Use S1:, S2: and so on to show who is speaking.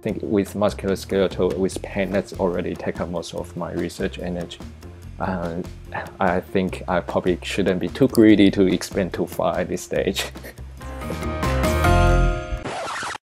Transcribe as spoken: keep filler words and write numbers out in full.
S1: think with musculoskeletal, with pain, that's already taken most of my research energy. Uh, I think I probably shouldn't be too greedy to expand too far at this stage.